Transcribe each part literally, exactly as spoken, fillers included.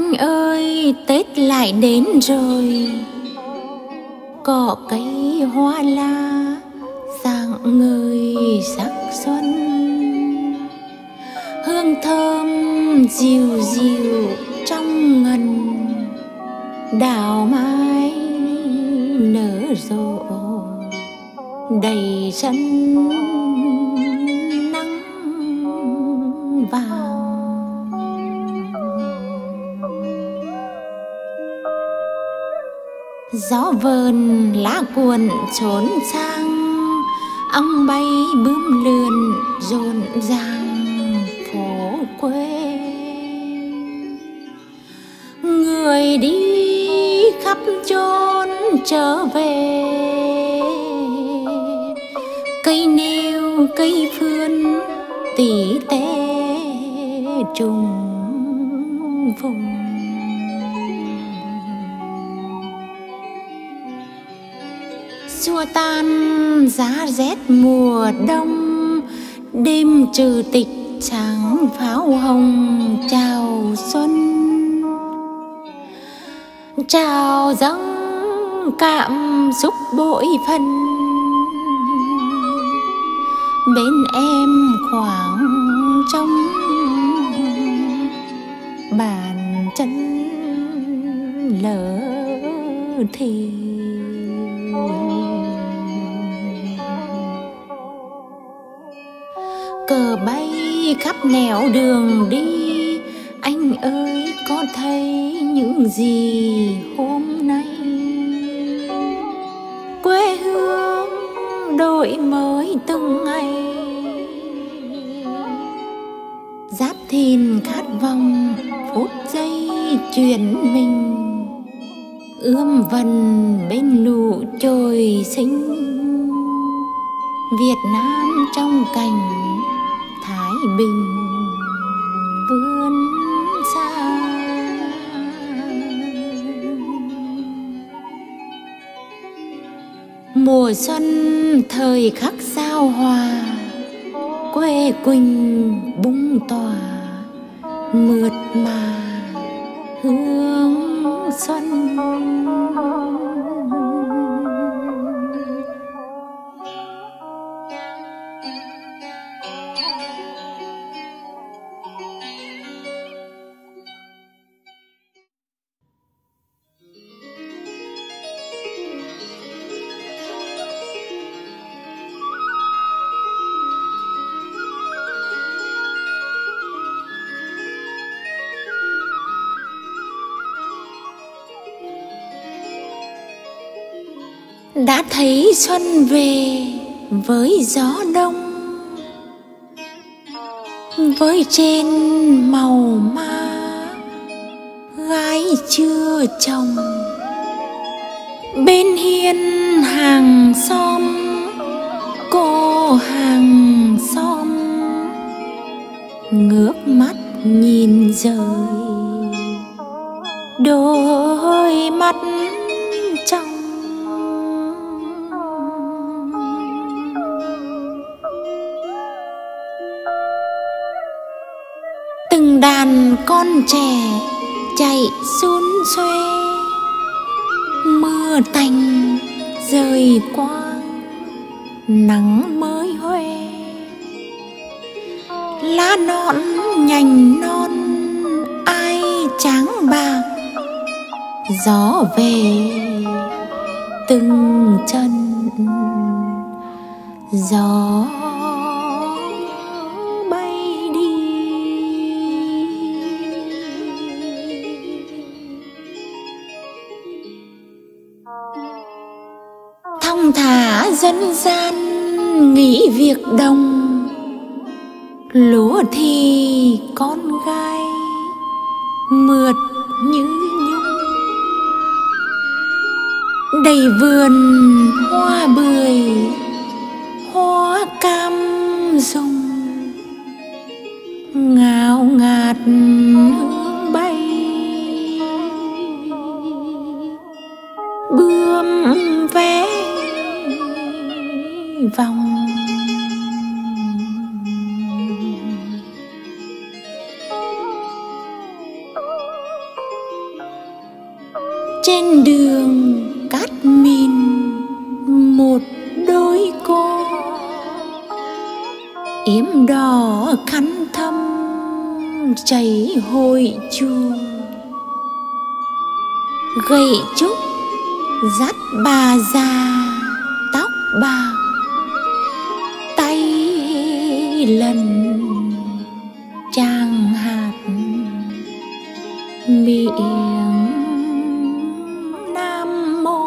Anh ơi, Tết lại đến rồi, cỏ cây hoa la rạng ngời sắc xuân, hương thơm dịu dịu trong ngần, đào mai nở rộ đầy sân nắng vàng. Gió vờn lá cuộn xốn sang, ong bay bướm lượn rộn ràng phố quê. Người đi khắp chốn trở về, cây nêu cây phương tỉ tê trùng vùng. Xua tan giá rét mùa đông, đêm trừ tịch sáng pháo hồng chào xuân. Chào dâng cảm xúc bội phần, bên em khoảng trong bàn chân lỡ thì. Cờ bay khắp nẻo đường đi, anh ơi có thấy những gì hôm nay? Quê hương đổi mới từng ngày, Giáp Thìn khát vọng phút giây chuyển mình, ươm vần bên nụ chồi xinh. Việt Nam trong cảnh thái bình vươn xa. Mùa xuân thời khắc giao hòa, quê Quỳnh bung tỏa mượt mà hương xuân. Đã thấy xuân về với gió đông, với trên màu ma gái chưa chồng. Bên hiên hàng xóm cô hàng xóm, ngước mắt nhìn rời đôi mắt trong. Từng đàn con trẻ chạy xôn xuê, mưa tành rơi quang nắng mới huê. Lá non nhành non ai trắng bạc, gió về từng chân gió bay đi. Thong thả dân gian nghĩ việc đồng, lúa thì con gái mượt như nhung. Đầy vườn hoa bưởi hoa cam rụng, ngào ngạt hương bay bướm vé vòng. Trên đường cát mịn một đôi cô, yếm đỏ khăn thâm chảy hồi chuông. Gậy trúc dắt bà già tóc bạc, tay lần tràng hạt miệng Nam Mô.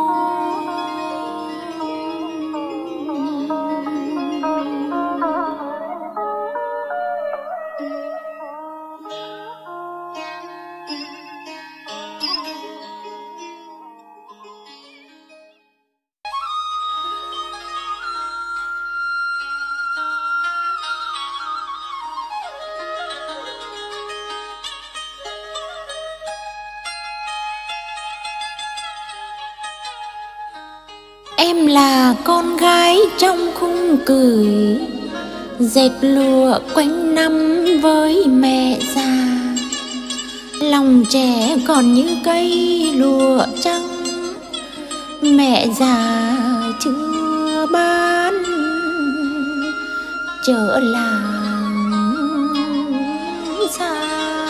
Em là con gái trong khung cửi, dệt lụa quanh năm với mẹ già. Lòng trẻ còn như cây lụa trắng, mẹ già chưa bán chợ làng xa.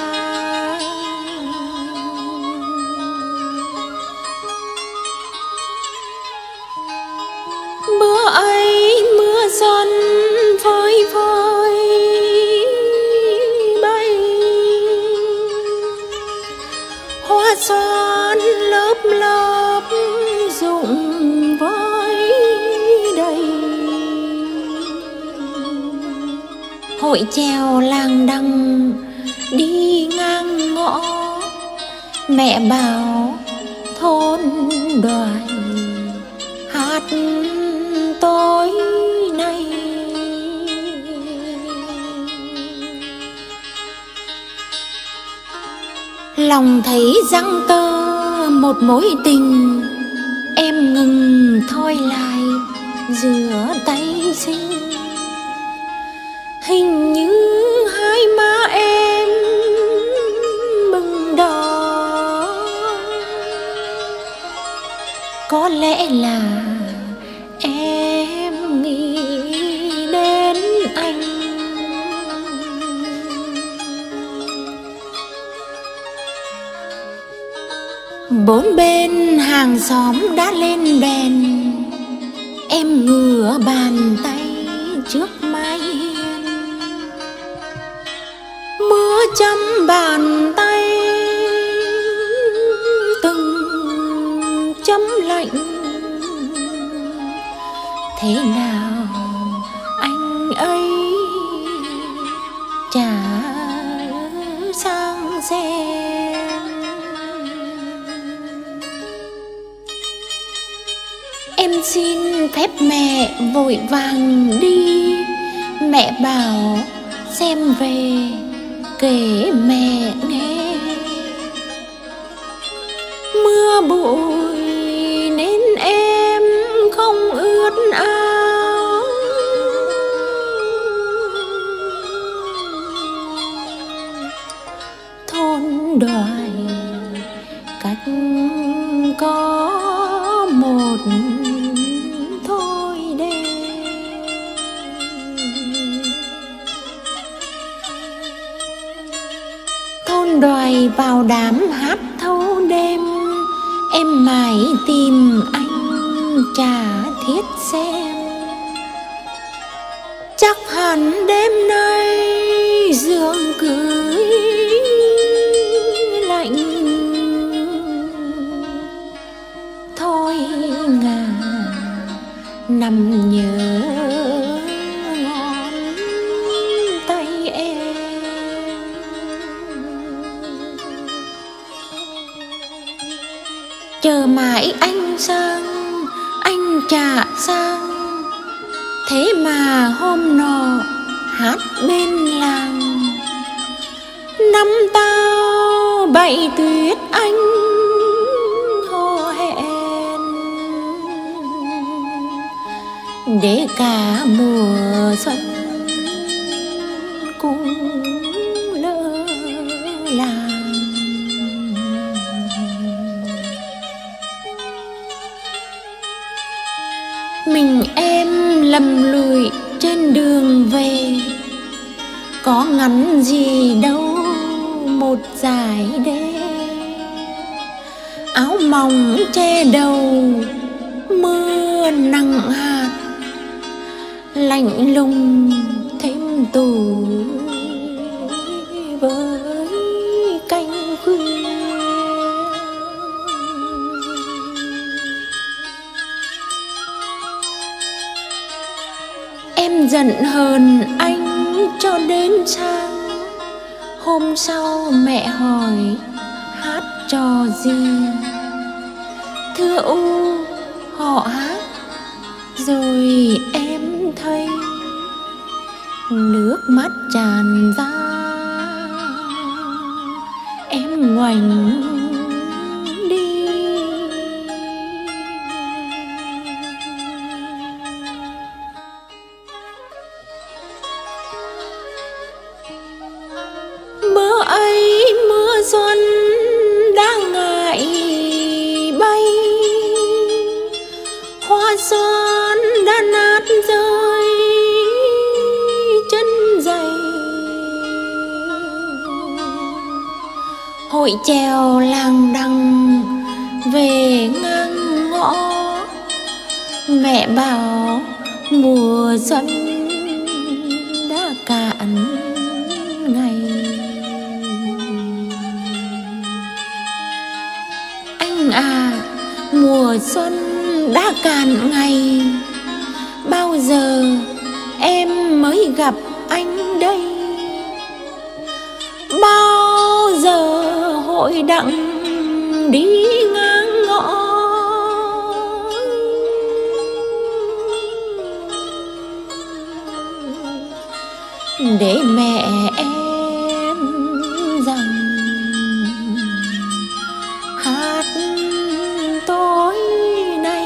Bữa ấy mưa xuân phơi phới bay, hoa xoan lớp lớp rụng với đầy. Hội chèo làng đằng đi ngang ngõ, mẹ bảo thôn Đoài hát tối nay. Lòng thấy răng tơ một mối tình, em ngừng thôi lại giữa tay xinh. Hình như hai má em mừng đỏ, có lẽ là em nghĩ đến anh. Bốn bên hàng xóm đã lên đèn, em ngửa bàn tay trước mái hiên. Mưa chấm bàn tay từng chấm lạnh. Thế nào anh ấy trả sang xem. Em xin phép mẹ vội vàng đi, mẹ bảo xem về kể mẹ nghe. Mưa bụi nên em không ướt áo, thôn Đoài cách có một thôi đêm. Thôn Đoài vào đám hát thâu đêm, em mãi tìm anh trả thiết xem. Chắc hẳn đêm nay giường cưới lạnh, thôi ngà nằm nhớ ngón tay em. Chờ mãi anh sang, anh trả sang. Thế mà hôm nọ hát bên làng, năm tao bảy tuyết anh hò hẹn. Để cả mùa xuân cùng lỡ làng. lầm lũi trên đường về, có ngắn gì đâu một dải đê. Áo mỏng che đầu mưa nặng hạt, lạnh lùng thêm tù với canh khuya. Em giận hờn anh cho đến sáng. Hôm sau mẹ hỏi hát trò gì, thưa U họ hát rồi em thấy nước mắt tràn ra, em ngoảnh đi. Mưa ấy mưa xuân đang ngại bay, hoa xoan đã nát rơi chân giày. Hội chèo làng đằng về ngang ngõ, mẹ bảo mùa xuân đã cạn ngày. Anh à, mùa xuân đã cạn ngày, bao giờ em mới gặp anh đây? Bao giờ hội đặng đi ngang ngõ, để mẹ em rằng hát tối nay.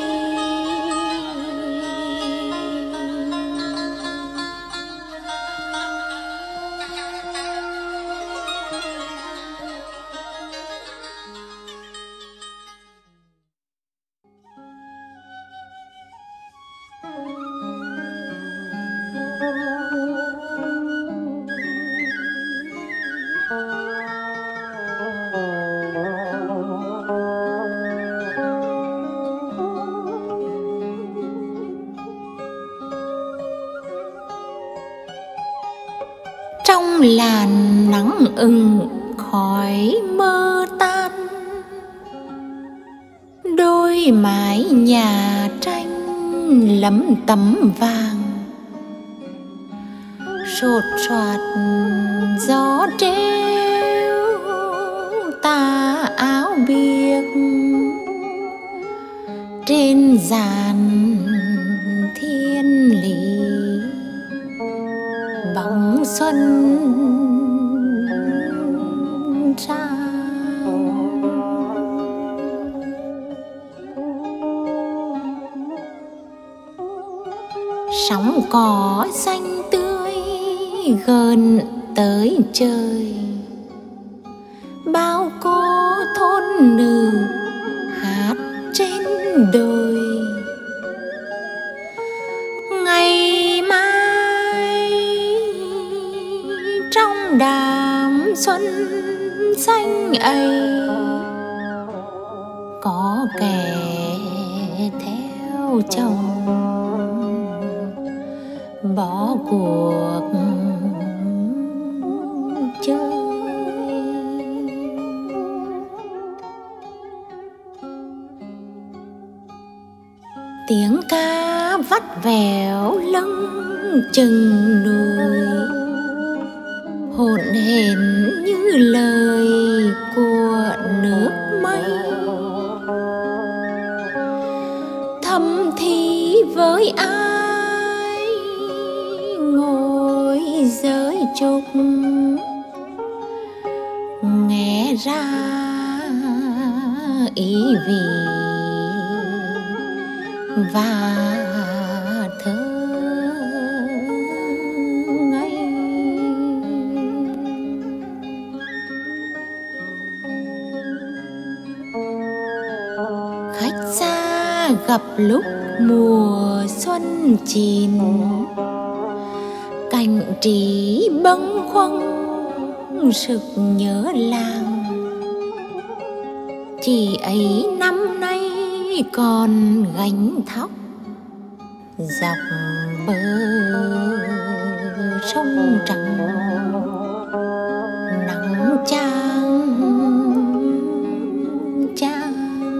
Trong làn nắng ửng khói mơ tan, đôi mái nhà tranh lấm tấm vàng, sột soạt gió treo tà áo biếc trên giàn thiên lý. Bóng xuân ra, sóng cỏ xanh tươi gần tới trời. Bao cô thôn nữ hát trên đồi. Ngày mai trong đám xuân xanh ấy, có kẻ theo chồng bỏ cuộc chơi. Tiếng ca vắt vẻo lưng chừng đùi, hỗn hển như lời của nước mây. Thầm thì với ai ngồi giới trúc, nghe ra ý vị và thơ ngây. Khách xa gặp lúc mùa xuân chín, cảnh trí bâng khuâng sực nhớ làng. Chị ấy năm nay còn gánh thóc dọc bờ sông trắng, nắng chang chang.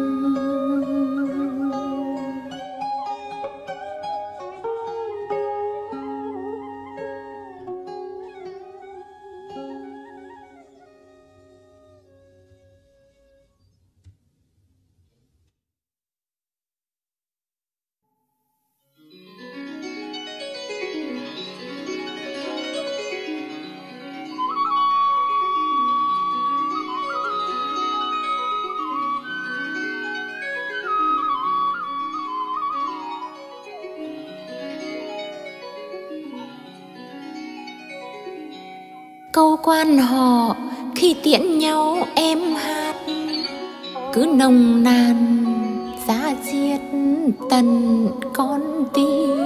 Câu quan họ khi tiễn nhau em hát, cứ nồng nàn giá diết tần con tim.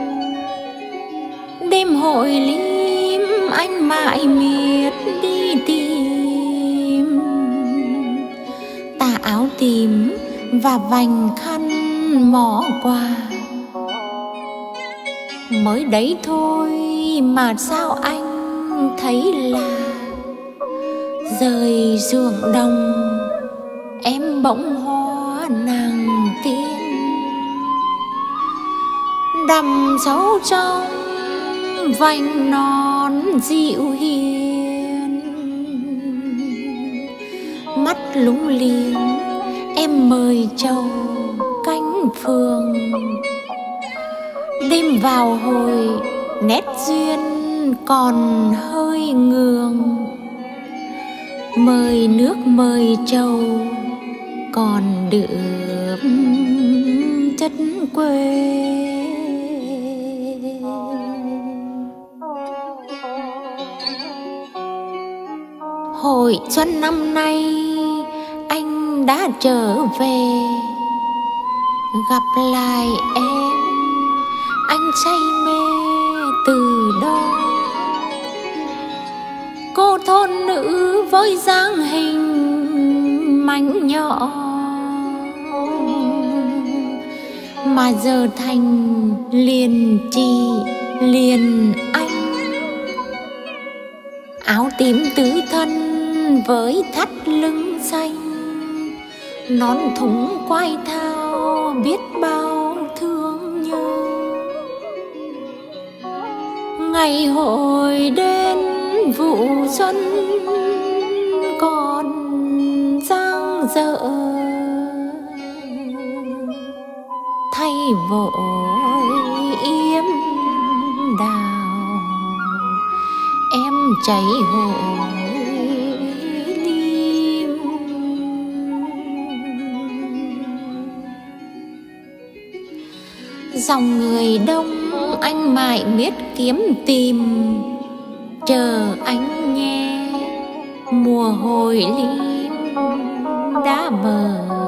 Đêm hội lim anh mãi miệt đi tìm, tà áo tím và vành khăn mỏ quà. Mới đấy thôi mà sao anh thấy là rời ruộng đồng em bỗng hoa nàng tiên, đầm sâu trong vành non dịu hiền. Mắt lúng liếng em mời trầu cánh phường, đêm vào hồi nét duyên còn hơi ngường. Mời nước mời trầu còn đượm chất quê. Hồi xuân năm nay anh đã trở về, gặp lại em anh say mê từ đó. Cô thôn nữ với dáng hình mảnh nhỏ mà giờ thành liền chị liền anh. Áo tím tứ thân với thắt lưng xanh, nón thúng quai thao biết bao thương nhớ. Ngày hội đến vụ xuân còn dang dở, thay vội yếm đào em cháy hội lim. Dòng người đông anh mãi miết kiếm tìm, chờ anh nhé mùa hồi lim đã bờ.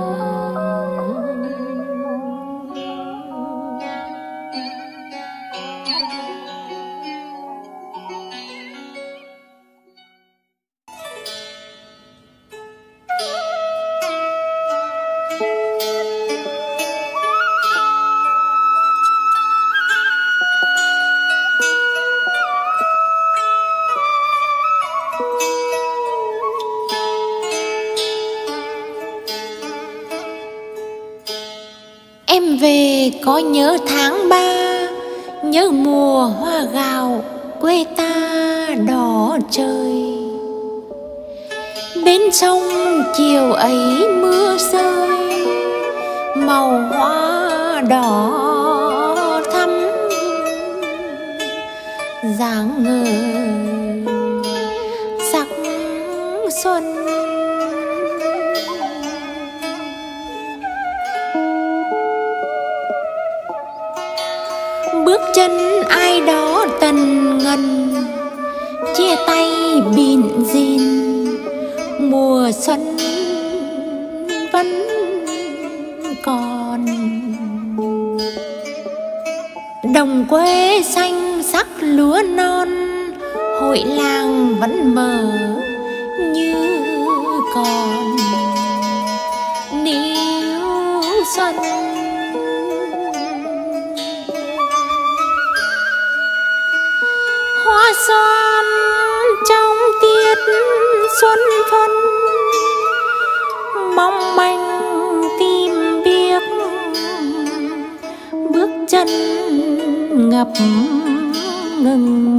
Em về có nhớ tháng ba, nhớ mùa hoa gạo quê ta đỏ trời. Bên sông chiều ấy mưa rơi, màu hoa đỏ thắm dáng ngời sắc xuân. Bước chân ai đó tần ngần, chia tay bịn rìn, mùa xuân vẫn còn. Đồng quê xanh sắc lúa non, hội làng vẫn mở như còn níu xuân. Hoa xoan trong tiết xuân phân, mong manh tìm biếc bước chân ngập ngừng.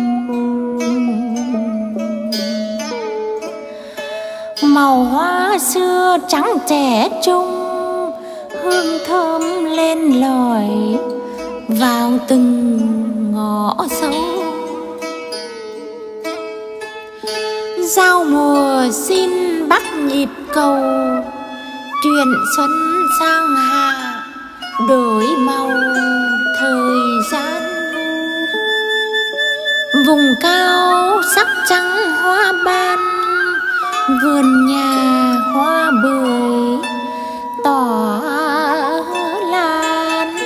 Màu hoa xưa trắng trẻ trung, hương thơm lên lỏi vào từng ngõ sâu. Giao mùa xin bắt nhịp cầu, chuyện xuân sang hạ đổi màu thời gian. Vùng cao sắc trắng hoa ban, vườn nhà hoa bưởi tỏa lan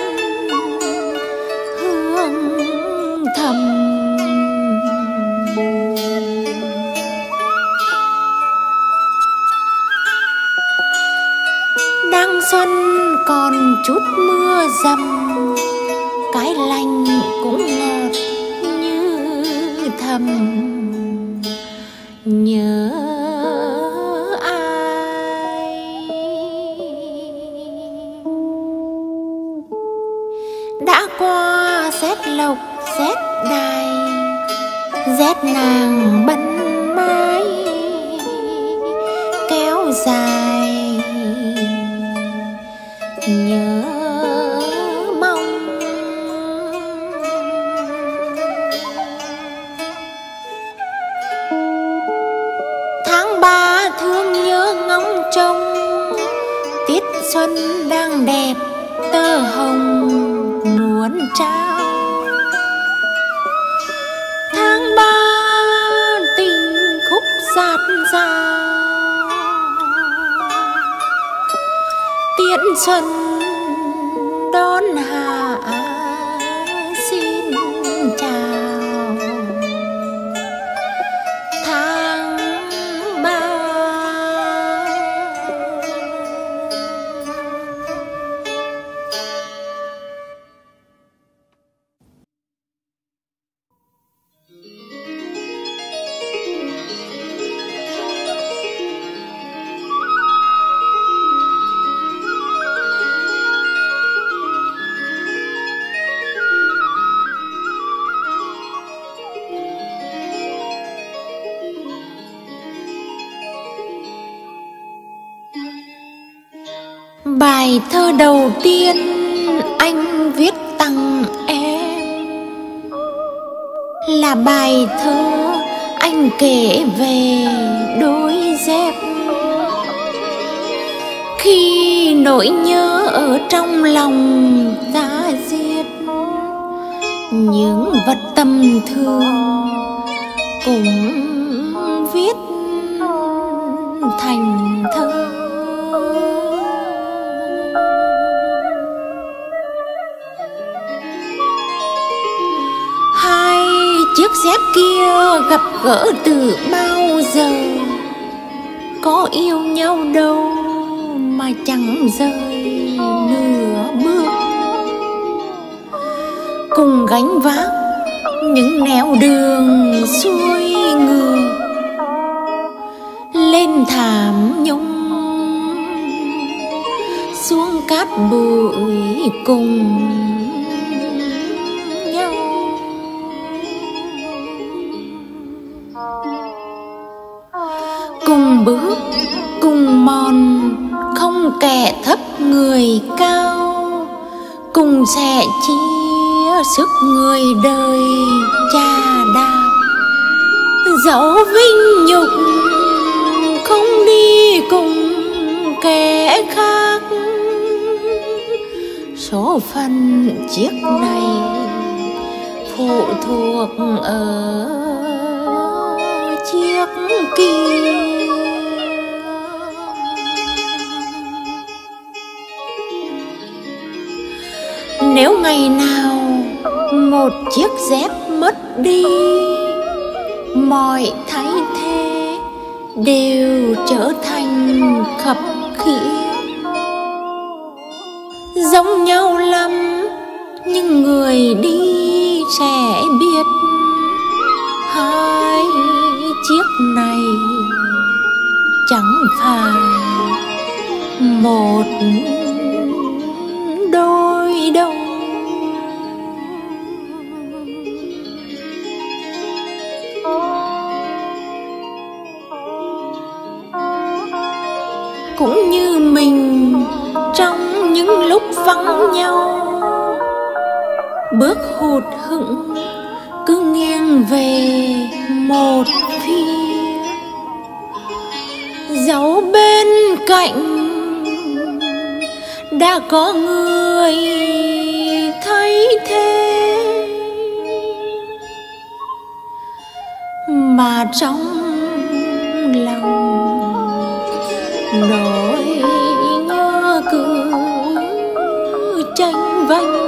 hương thầm. Đang xuân còn chút mưa dầm, cái lành cũng ngọt như thầm nhớ ai. Đã qua rét lộc rét đài, rét nàng bân mái kéo dài nhớ mong. Tháng ba thương nhớ ngóng trông, tiết xuân đang đẹp tơ hồng muốn trao. Tháng ba tình khúc dạt dào, tiễn xuân đón hạ xin chào. Tháng ba bài thơ đầu tiên anh viết tặng em là bài thơ anh kể về đôi dép. Khi nỗi nhớ ở trong lòng ta diệt, những vật tầm thường cũng viết thành thơ. Hai chiếc dép kia gặp gỡ từ bao giờ, có yêu nhau đâu mà chẳng rời nửa bước. Cùng gánh vác những nẻo đường xuôi ngược, lên thảm nhung xuống cát bụi cùng nhau. Cùng bước cùng mòn, không kẻ thấp người cao, cùng sẻ chia sức người đời cha đạp. Dẫu vinh nhục không đi cùng kẻ khác, số phận chiếc này phụ thuộc ở chiếc kia. Nếu ngày nào một chiếc dép mất đi, mọi thay thế đều trở thành khập khiễng. Giống nhau lắm nhưng người đi sẽ biết, hai chiếc này chẳng phải một đôi đâu. Cũng như mình trong những lúc vắng nhau, bước hụt hẫng cứ nghiêng về một phía, dẫu bên cạnh đã có người thay thế, mà trong lòng nỗi nhớ cứ tranh vanh.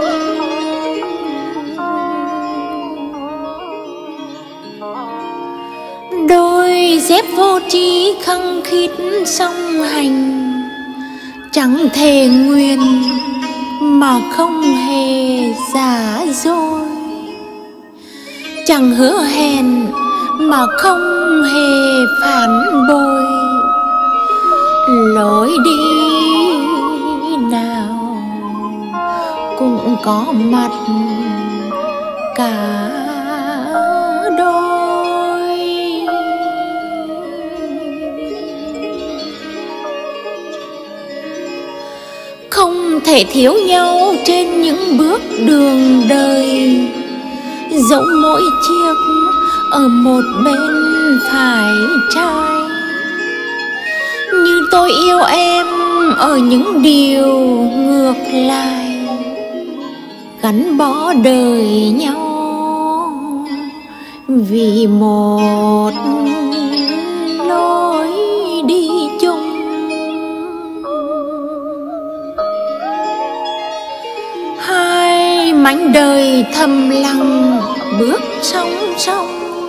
Đôi dép vô tri khăng khít song hành, chẳng thể nguyền mà không hề giả dối, chẳng hứa hẹn mà không hề phản bội. Lối đi nào cũng có mặt cả đôi. Không thể thiếu nhau trên những bước đường đời, dẫu mỗi chiếc ở một bên phải trái. Như tôi yêu em ở những điều ngược lại, gắn bó đời nhau vì một lối đi chung. Hai mảnh đời thầm lặng bước song song,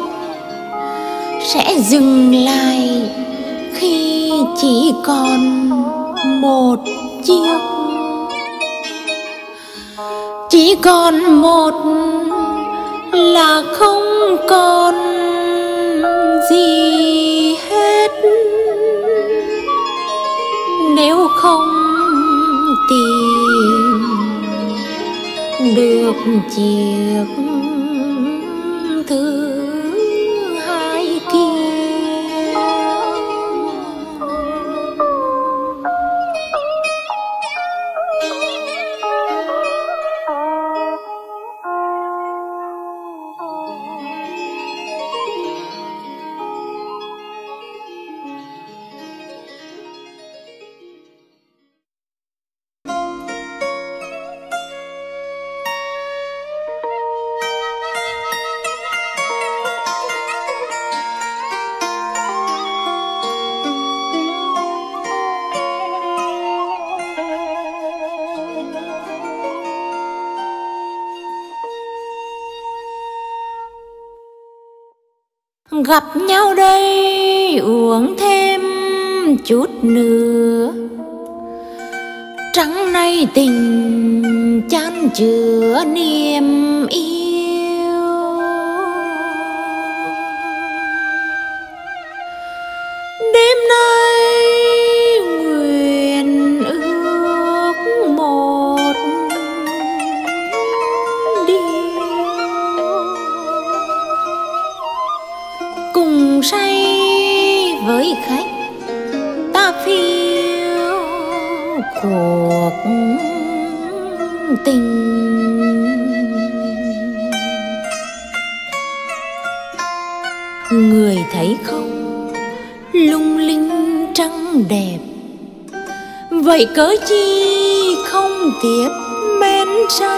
sẽ dừng lại khi chỉ còn một chiếc, chỉ còn một là không còn gì hết. Nếu không tìm được chiếc thứ hai kia, gặp nhau đây uống thêm chút nữa. Trắng nay tình chan chứa niềm yêu, đêm nay nguyện ước một cùng say với khách ta phiêu cuộc tình. Người thấy không, lung linh trăng đẹp, vậy cớ chi không tiếp men say.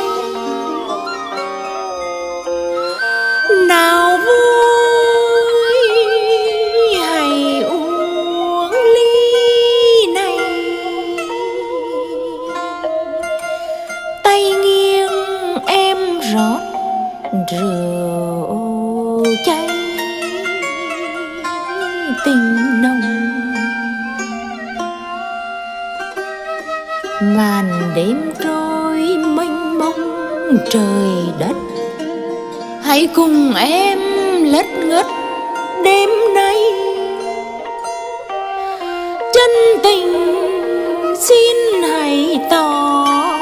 Nào vui hãy uống ly này, tay nghiêng em rót rượu cháy tình nồng. Màn đêm trôi mênh mông trời đất, hãy cùng em lất ngất đêm nay. Chân tình xin hãy tỏ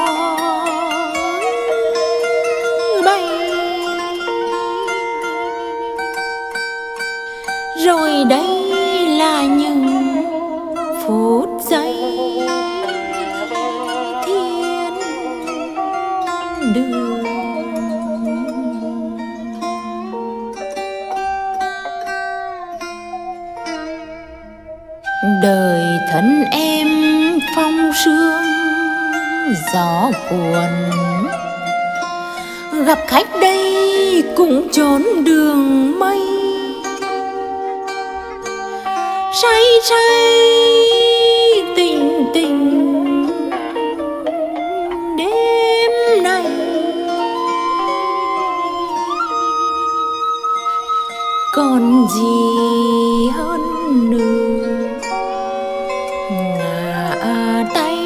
bay, rồi đây là những phút giây thiên đường. Đời thân em phong sương gió cuồn, gặp khách đây cũng chốn đường mây. Say say tình tình đêm nay, còn gì hơn nữa ngả tay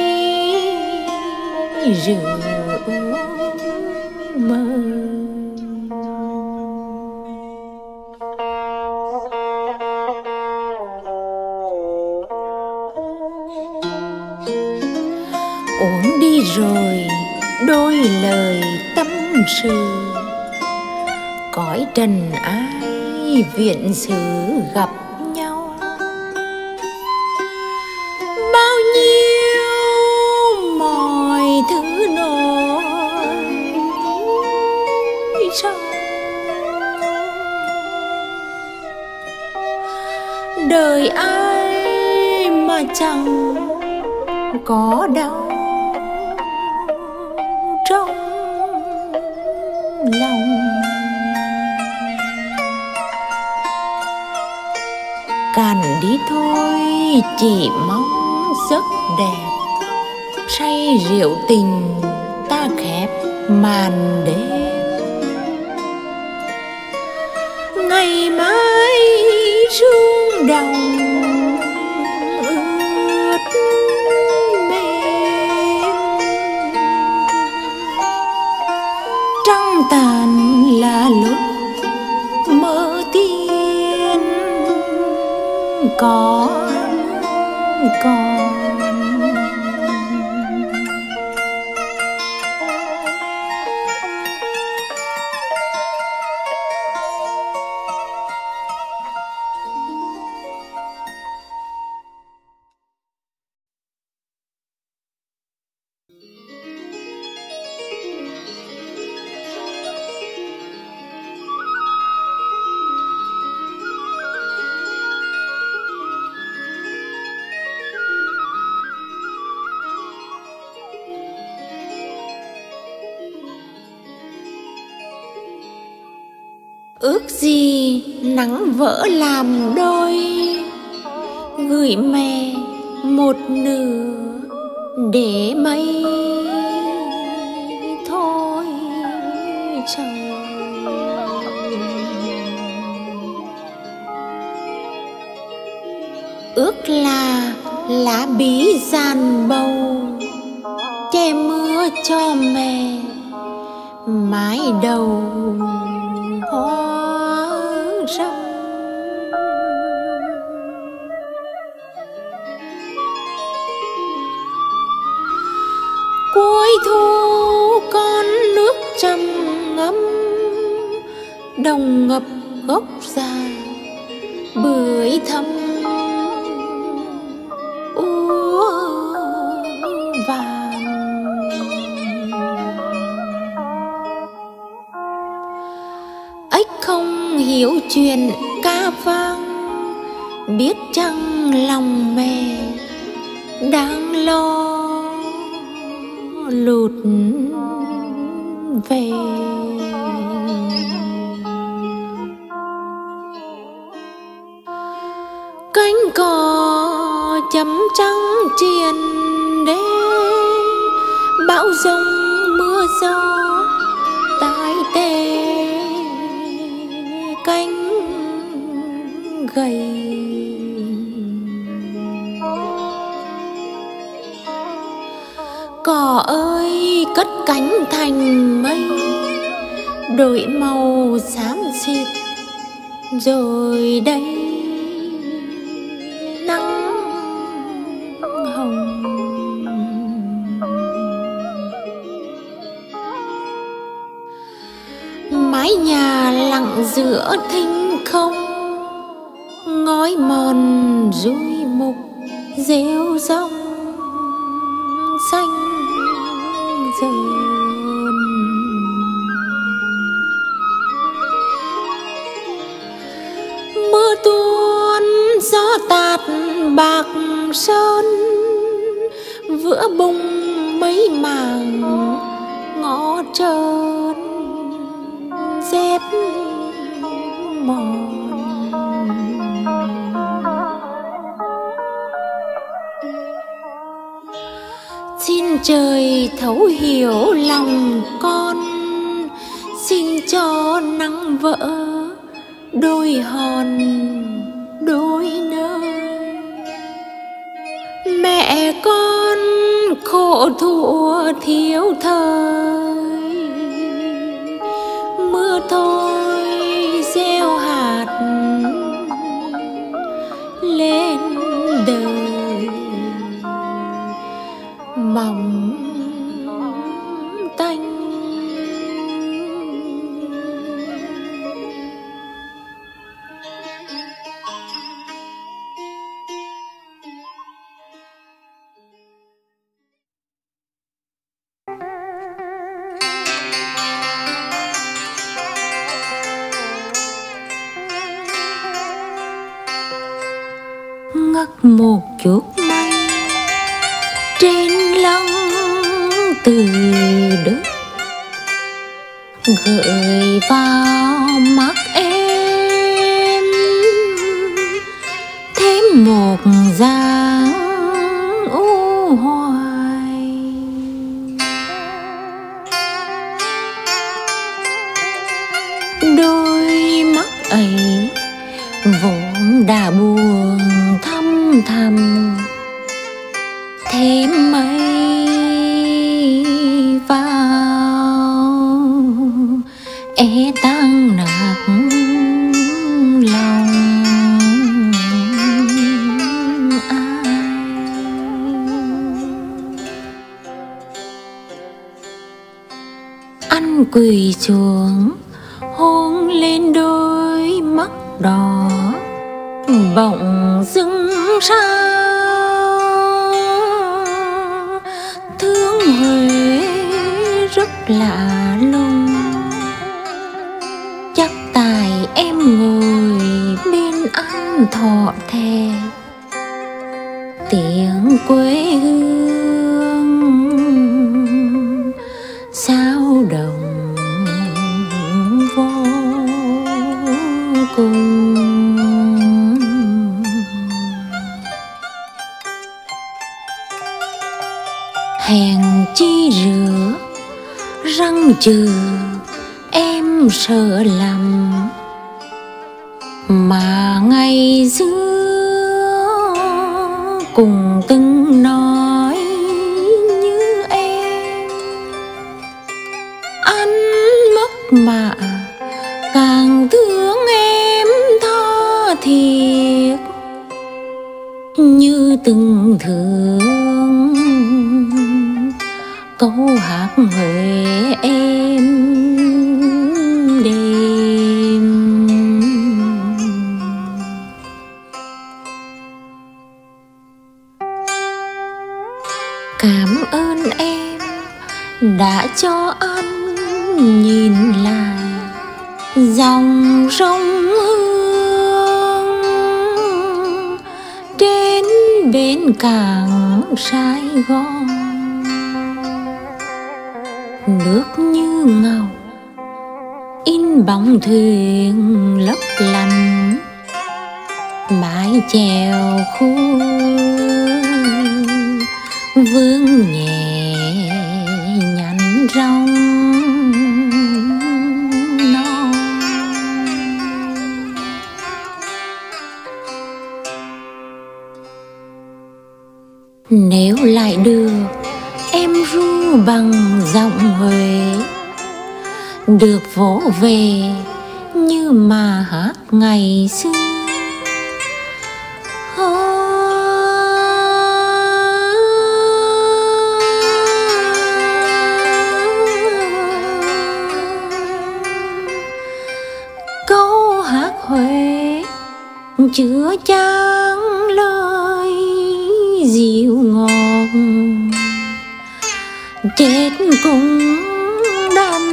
rượu mơ. Uống đi rồi đôi lời tâm sự, cõi trần ai viện xử gặp nhau. Bao nhiêu mọi thứ nổi trôi, đời ai mà chẳng có đau trong lòng. Cạn đi thôi chỉ mong giấc đẹp, say rượu tình ta khép màn đêm. Ngày mai sương đồng ướt mềm, trăng tàn là lúc mơ tiên còn còn. Ước gì nắng vỡ làm đôi, gửi mẹ một nửa để mây thôi trời. Ước là lá bí giàn bầu, che mưa cho mẹ mái đầu hoa râm. Cuối thu con nước trầm ngâm, đồng ngập gốc già bưởi thắm úa vàng. Ếch không hiểu chuyện ca vang, biết chăng lòng mẹ đang lo lụt về. Cánh cò chấm trắng triền đê, bão giông mưa gió tai tê đổi màu xám xịt, rồi đây nắng hồng. Mái nhà lặng giữa thinh không, ngói mòn rui mục rêu rong xanh dờn. Mưa tuôn gió tạt bạc sơn, vữa bung mấy mảng ngõ trơn dép mòn. Xin trời thấu hiểu lòng con, xin cho nắng vỡ đôi hòn đôi nơi. Mẹ con khổ thua thiếu thời, mưa thôi gieo hạt lên đời mỏng tanh. Ngất một chút mây trên lăng từ đất, gợi vào mắt em thêm một dáng u hoài. Đôi mắt ấy vốn đã buồn thăm thầm, thêm mây vào e tăng nặng lòng ai. Anh quỳ xuống hôn lên đôi mắt đỏ, bỗng dưng sao thương Huế rất lạ lùng. Chắc tại em ngồi bên anh thọ thè, tiếng quê hương sao động vô cùng. Hèn chi rửa răng trừ em sợ lầm, mà ngày xưa cùng từng nói như em. Anh mất mà càng thương em tha thiết, như từng thương câu hát Huế em đêm. Cảm ơn em đã cho anh nhìn lại dòng sông Hương trên bến cảng Sài Gòn. Nước như ngọc in bóng thuyền lấp lánh, mái chèo khu vương nhẹ nhánh rong non. Nếu lại được em ru bằng giọng Huế, được vỗ về như mà hát ngày xưa. Câu hát Huế chứa chan lời dịu ngọt, chết cũng đành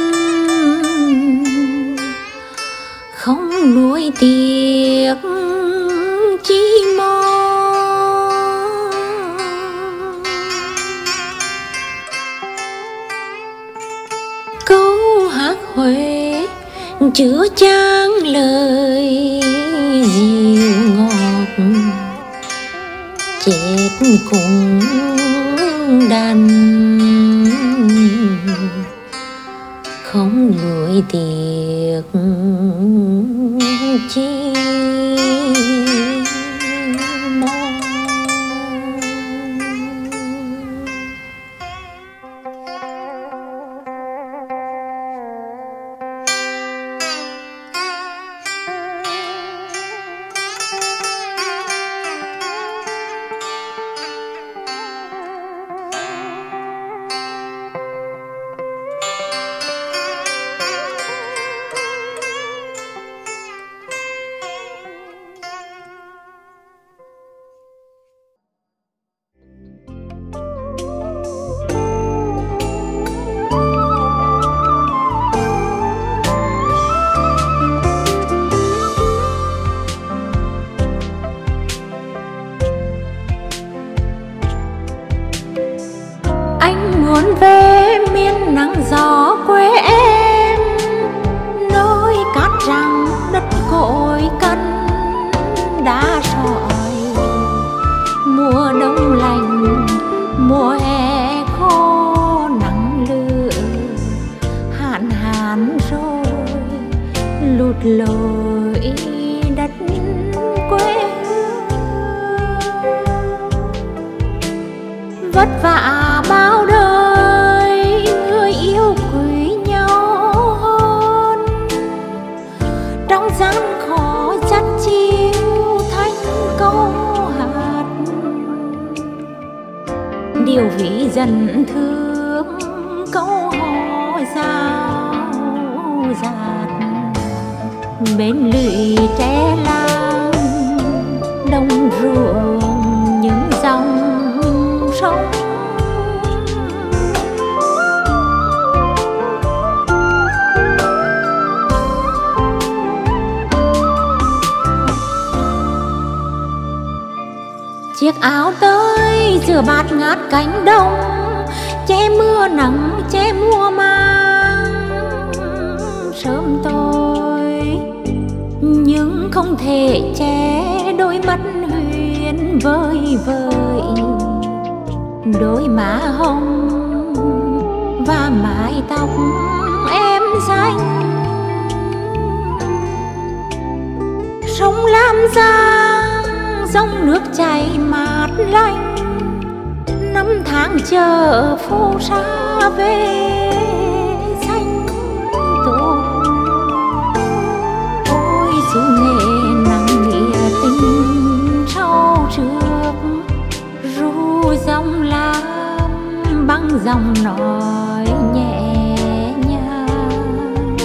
không nuối tiếc chi mong. Câu hát Huế chứa chan lời dịu ngọt, chết cũng đành không nuối tiếc chi mong. Muốn về miền nắng gió quê em, nơi cát răng đất cội cằn đá sỏi. Mùa đông lạnh, mùa hè khô nắng lửa, hạn hán rồi lụt lội đất quê hương. Vất vả bao đời người yêu quý nhau hơn, trong gian khó dắt chiêu thanh câu hát. Điều ví dần thương câu hò rào rạt, bên lũy tre lang đồng ruộng những dòng sông. Chiếc áo tới giữa bạt ngát cánh đồng, che mưa nắng che mùa màng sớm tối, nhưng không thể che đôi mắt huyền vơi vợi, đôi má hồng và mái tóc em xanh. Sông Lam Giang dòng nước chảy mát lạnh, năm tháng chờ phù sa về xanh tô. Ôi xứ nghệ nắng nghĩa tình sau trước, ru dòng lam băng dòng nói nhẹ nhàng.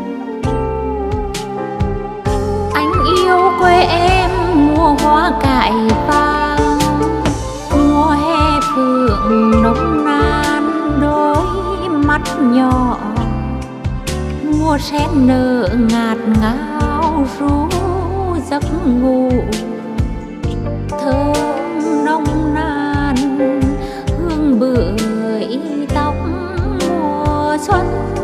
Anh yêu quê em mùa hoa cải vàng, mùa hè phượng nồng nàn đôi mắt nhỏ, mùa sen nở ngạt ngào ru giấc ngủ. Thơm nồng nàn hương bưởi tóc mùa xuân.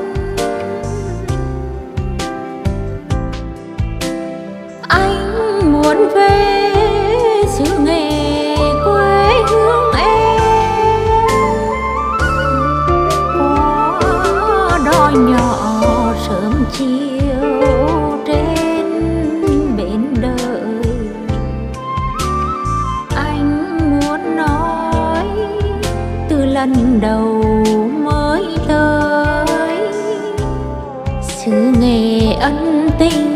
Anh muốn về xứ nghệ quê hương em, có đò nhỏ sớm chiều trên bến đời. Anh muốn nói từ lần đầu mới tới, ân tình